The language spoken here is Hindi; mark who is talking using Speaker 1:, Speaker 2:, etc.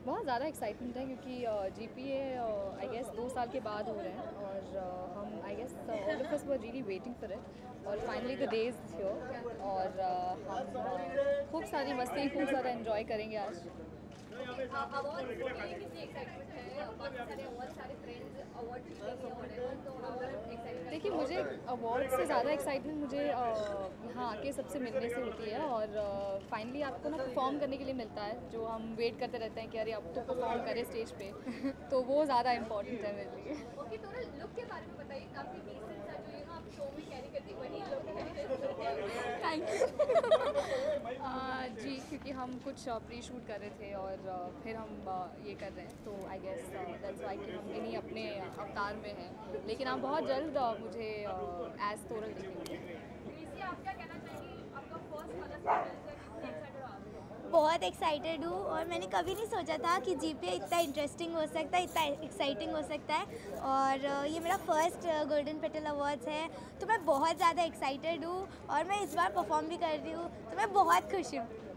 Speaker 1: बहुत ज़्यादा एक्साइटमेंट है क्योंकि जीपीए आई गेस 2 साल के बाद हो रहे हैं और हम I guess all of us were really waiting for it और finally the day is here और हम खूब सारी मस्ती खूब सारा एंजॉय करेंगे आज। देखिए मुझे अवार्ड से ज़्यादा एक्साइटमेंट मुझे यहाँ आके सबसे मिलने से होती है और फाइनली आपको ना परफॉर्म करने के लिए मिलता है जो हम वेट करते रहते हैं कि अरे अब तो परफॉर्म करें स्टेज पे तो वो ज़्यादा इम्पोर्टेंट है मेरे लिए।
Speaker 2: ओके, थोड़ा लुक के बारे में बताइए। काफी डिसेंट सा जो आप शो में कैरी करती वही लुक।
Speaker 1: Thank you. जी क्योंकि हम कुछ प्री शूट कर रहे थे और फिर हम ये कर रहे हैं तो आई गेस दैट्स वाई कि हम इन्हीं अपने अवतार में हैं लेकिन आप बहुत जल्द मुझे एज तोरल देखेंगे।
Speaker 2: कृषि, आप क्या कहना चाहेंगी? आपका फर्स्ट वाला सीरियल है, कितने एक्साइटेड हो आप?
Speaker 3: बहुत एक्साइटेड हूँ और मैंने कभी नहीं सोचा था कि जीपीए इतना इंटरेस्टिंग हो सकता है, इतना एक्साइटिंग हो सकता है और ये मेरा फर्स्ट गोल्डन पेटल अवार्ड्स है तो मैं बहुत ज़्यादा एक्साइटेड हूँ और मैं इस बार परफॉर्म भी कर रही हूँ तो मैं बहुत खुश हूँ।